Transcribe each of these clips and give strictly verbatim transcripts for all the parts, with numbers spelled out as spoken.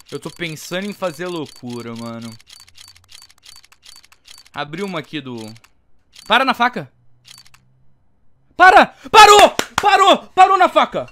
Eu tô pensando em fazer loucura, mano. Abri uma aqui do... Para na faca! Para! Parou! Parou! Parou na faca!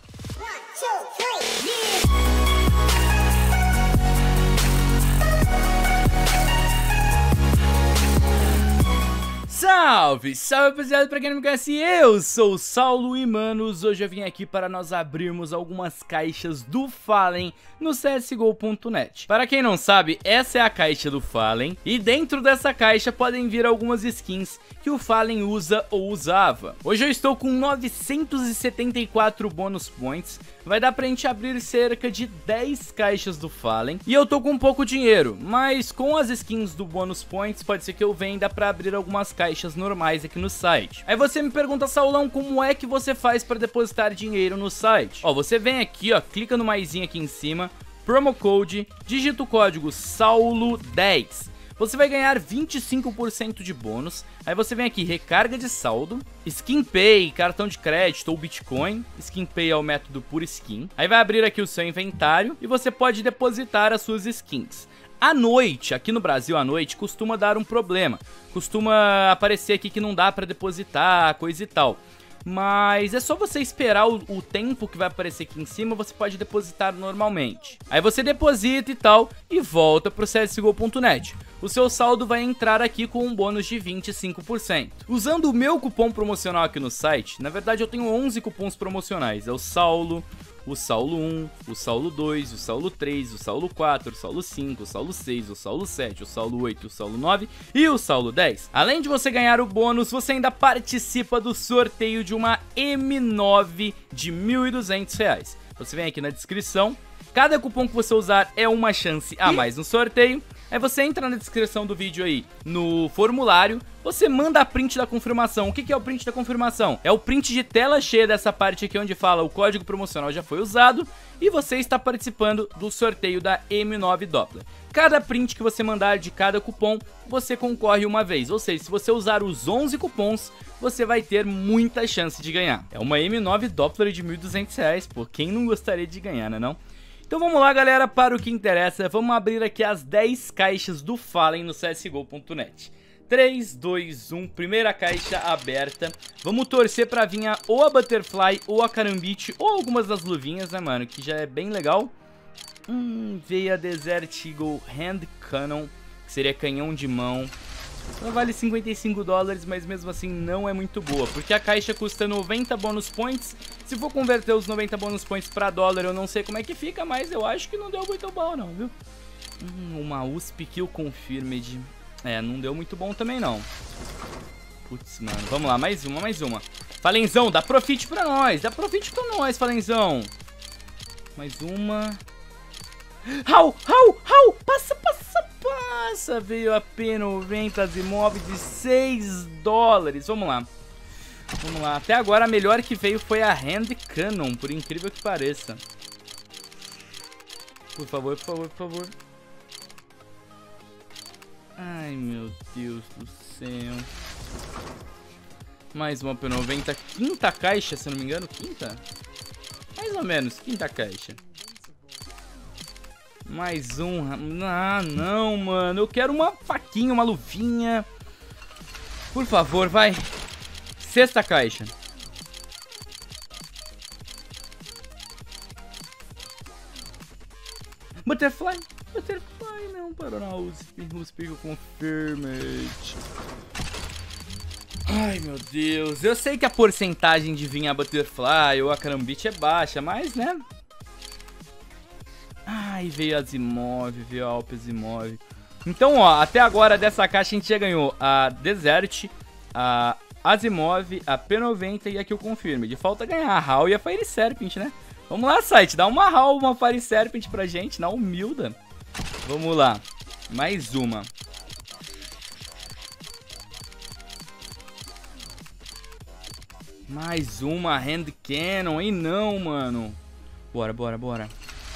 Salve, salve rapaziada, pra quem não me conhece, eu sou o Saulo e manos, hoje eu vim aqui para nós abrirmos algumas caixas do Fallen no C S G O ponto net. Para quem não sabe, essa é a caixa do Fallen e dentro dessa caixa podem vir algumas skins que o Fallen usa ou usava. Hoje eu estou com novecentos e setenta e quatro bônus points, vai dar pra gente abrir cerca de dez caixas do Fallen e eu tô com pouco dinheiro, mas com as skins do bônus points pode ser que eu venda pra abrir algumas caixas normais aqui no site. Aí você me pergunta, Saulão, como é que você faz para depositar dinheiro no site? Ó, você vem aqui, ó, clica no maisinho aqui em cima, promo code, digita o código Saulo dez. Você vai ganhar vinte e cinco por cento de bônus. Aí você vem aqui, recarga de saldo, Skin Pay, cartão de crédito ou Bitcoin. Skin Pay é o método por skin. Aí vai abrir aqui o seu inventário e você pode depositar as suas skins. À noite, aqui no Brasil à noite, costuma dar um problema. Costuma aparecer aqui que não dá pra depositar, coisa e tal. Mas é só você esperar o, o tempo que vai aparecer aqui em cima, você pode depositar normalmente. Aí você deposita e tal, e volta pro C S G O ponto net. O seu saldo vai entrar aqui com um bônus de vinte e cinco por cento. Usando o meu cupom promocional aqui no site, na verdade eu tenho onze cupons promocionais. É o Saulo, o Saulo um, o Saulo dois, o Saulo três, o Saulo quatro, o Saulo cinco, o Saulo seis, o Saulo sete, o Saulo oito, o Saulo nove e o Saulo dez. Além de você ganhar o bônus, você ainda participa do sorteio de uma M nove de mil e duzentos reais. Você vem aqui na descrição, cada cupom que você usar é uma chance a mais no sorteio. Aí você entra na descrição do vídeo aí, no formulário, você manda a print da confirmação. O que que é o print da confirmação? É o print de tela cheia dessa parte aqui onde fala o código promocional já foi usado e você está participando do sorteio da M nove Doppler. Cada print que você mandar de cada cupom, você concorre uma vez. Ou seja, se você usar os onze cupons, você vai ter muita chance de ganhar. É uma M nove Doppler de mil e duzentos reais, pô, quem não gostaria de ganhar, né não? Então vamos lá, galera, para o que interessa, vamos abrir aqui as dez caixas do Fallen no C S G O ponto net. três, dois, um, primeira caixa aberta. Vamos torcer pra vir a, ou a Butterfly ou a Karambit ou algumas das luvinhas, né, mano, que já é bem legal. Hum, veio a Desert Eagle Hand Cannon, que seria canhão de mão. Ela vale cinquenta e cinco dólares, mas mesmo assim não é muito boa, porque a caixa custa noventa bônus points. Se for converter os noventa bônus points pra dólar, eu não sei como é que fica, mas eu acho que não deu muito bom não, viu? Hum, uma U S P Kill Confirmed. É, não deu muito bom também não. Putz, mano, vamos lá, mais uma, mais uma. Falenzão, dá profit pra nós, dá profit pra nós, Falenzão. Mais uma. Rau, rau, rau, passa, passa, passa. Veio a P noventa Azimov de seis dólares. Vamos lá. Vamos lá. Até agora a melhor que veio foi a Hand Cannon, por incrível que pareça. Por favor, por favor, por favor. Ai, meu Deus do céu. Mais uma P noventa. Quinta caixa, se eu não me engano. Quinta? Mais ou menos, quinta caixa. Mais um. Ah, não, mano. Eu quero uma faquinha, uma luvinha. Por favor, vai. Sexta caixa. Butterfly. Butterfly, não. Para na U S P. U S P Confirmed. Ai, meu Deus. Eu sei que a porcentagem de vir a Butterfly ou a Karambit é baixa, mas, né? Ai, veio a Azimov, veio a Alp Azimov. Então, ó, até agora dessa caixa a gente já ganhou a Desert, a Azimov, a P noventa e aqui o Confirmed. Falta ganhar a Hau e a Fire Serpent, né? Vamos lá, site, dá uma Hau, uma Fire Serpent pra gente, na humilda. Vamos lá, mais uma. Mais uma Hand Cannon, hein não, mano. Bora, bora, bora.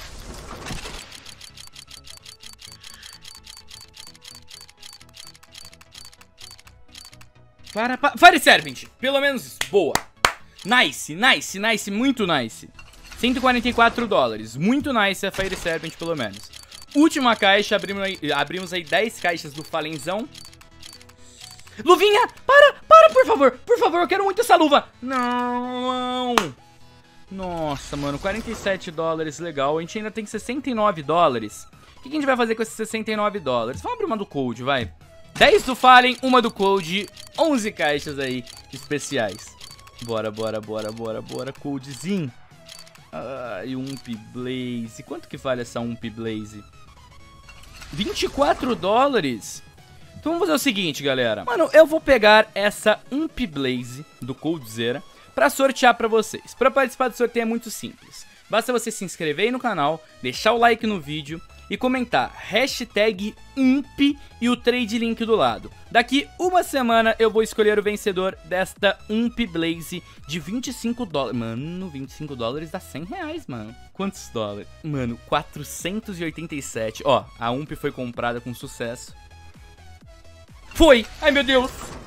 Para, para, Fire Serpent, pelo menos isso, boa. Nice, nice, nice, muito nice. cento e quarenta e quatro dólares, muito nice a Fire Serpent pelo menos. Última caixa, abrimos aí, abrimos aí dez caixas do Falenzão. Luvinha, para, para, por favor, por favor, eu quero muito essa luva. Não. Nossa, mano, quarenta e sete dólares, legal. A gente ainda tem sessenta e nove dólares. O que a gente vai fazer com esses sessenta e nove dólares? Vamos abrir uma do Cold, vai. dez do Fallen, uma do Cold, onze caixas aí especiais. Bora, bora, bora, bora, bora, Coldzinho. Ai, Ump Blaze. Quanto que vale essa Ump Blaze? vinte e quatro dólares. Então vamos fazer o seguinte, galera. Mano, eu vou pegar essa Ump Blaze do Coldzera pra sortear pra vocês. Pra participar do sorteio é muito simples. Basta você se inscrever aí no canal, deixar o like no vídeo e comentar hashtag Ump e o trade link do lado. Daqui uma semana eu vou escolher o vencedor desta Ump Blaze de vinte e cinco dólares. Mano, vinte e cinco dólares dá cem reais, mano. Quantos dólares? Mano, quatrocentos e oitenta e sete. Ó, a Ump foi comprada com sucesso. Foi! Ai, meu Deus!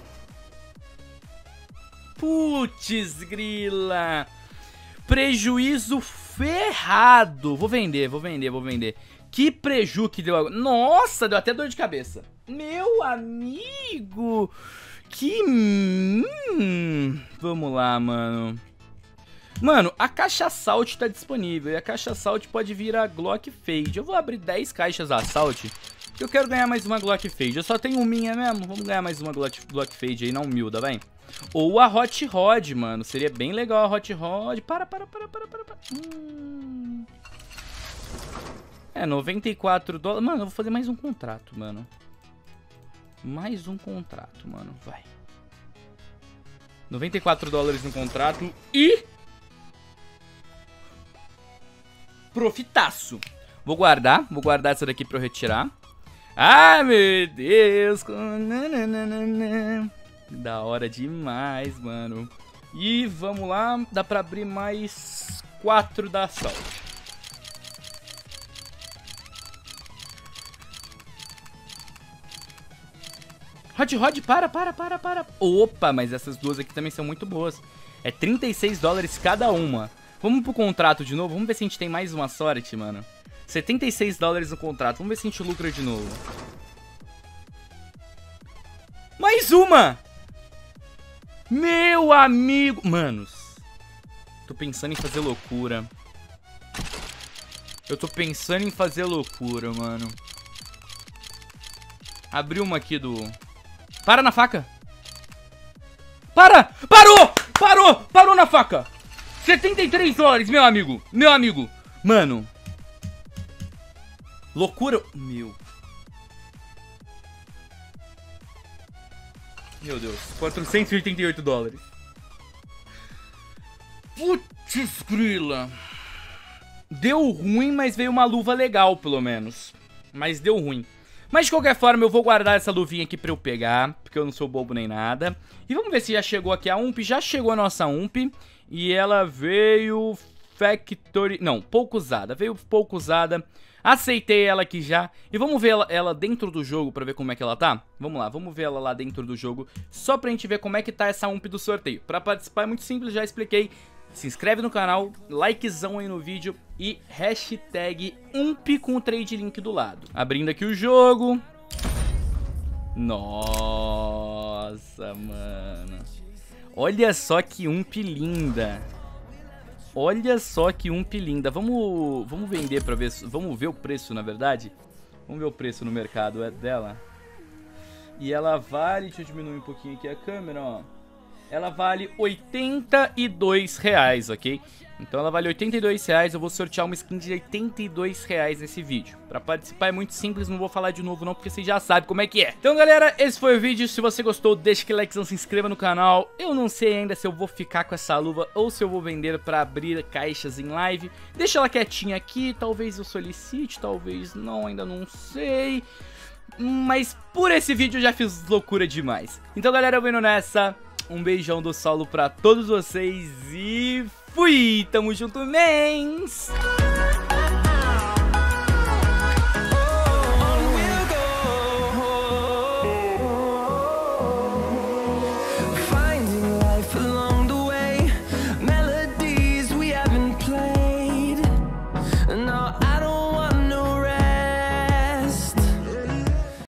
Putz, grila! Prejuízo ferrado. Vou vender, vou vender, vou vender. Que preju que deu. Nossa, deu até dor de cabeça. Meu amigo. Que... Hum, vamos lá, mano. Mano, a caixa Assault tá disponível. E a caixa Assault pode vir a Glock Fade. Eu vou abrir dez caixas Assault. Porque eu quero ganhar mais uma Glock Fade. Eu só tenho minha mesmo. Vamos ganhar mais uma Glock, Glock Fade aí na humilda, vai. Ou a Hot Rod, mano. Seria bem legal a Hot Rod. Para, para, para, para, para. para. Hum... É, noventa e quatro dólares. Mano, eu vou fazer mais um contrato, mano. Mais um contrato, mano. Vai. noventa e quatro dólares no contrato. E... profitaço. Vou guardar. Vou guardar essa daqui pra eu retirar. Ai, meu Deus. Da hora demais, mano. E vamos lá. Dá pra abrir mais quatro da Assault. Hot Rod, para, para, para, para. Opa, mas essas duas aqui também são muito boas. É trinta e seis dólares cada uma. Vamos pro contrato de novo. Vamos ver se a gente tem mais uma sorte, mano. setenta e seis dólares no contrato. Vamos ver se a gente lucra de novo. Mais uma! Meu amigo... Manos. Tô pensando em fazer loucura. Eu tô pensando em fazer loucura, mano. Abri uma aqui do... Para na faca. Para! Parou! Parou! Parou na faca! setenta e três dólares, meu amigo. Meu amigo. Mano. Loucura. Meu. Meu Deus. quatrocentos e oitenta e oito dólares. Putz, grila. Deu ruim, mas veio uma luva legal, pelo menos. Mas deu ruim. Mas de qualquer forma eu vou guardar essa luvinha aqui pra eu pegar, porque eu não sou bobo nem nada. E vamos ver se já chegou aqui a Ump. Já chegou a nossa Ump. E ela veio Factory... Não, pouco usada. Veio pouco usada. Aceitei ela aqui já. E vamos ver ela, ela dentro do jogo pra ver como é que ela tá. Vamos lá, vamos ver ela lá dentro do jogo. Só pra gente ver como é que tá essa Ump do sorteio. Pra participar é muito simples, já expliquei. Se inscreve no canal, likezão aí no vídeo e hashtag Ump com o trade link do lado. Abrindo aqui o jogo. Nossa, mano. Olha só que Ump linda. Olha só que Ump linda. Vamos, vamos vender pra ver. Vamos ver o preço, na verdade. Vamos ver o preço no mercado dela. E ela vale... Deixa eu diminuir um pouquinho aqui a câmera, ó. Ela vale oitenta e dois reais, ok? Então ela vale oitenta e dois reais, eu vou sortear uma skin de oitenta e dois reais nesse vídeo. Pra participar é muito simples, não vou falar de novo não, porque vocês já sabem como é que é. Então galera, esse foi o vídeo, se você gostou, deixa aquele likezão, se inscreva no canal. Eu não sei ainda se eu vou ficar com essa luva ou se eu vou vender pra abrir caixas em live. Deixa ela quietinha aqui, talvez eu solicite, talvez não, ainda não sei. Mas por esse vídeo eu já fiz loucura demais. Então galera, eu vou indo nessa. Um beijão do Saulo pra todos vocês e fui! Tamo junto, mens!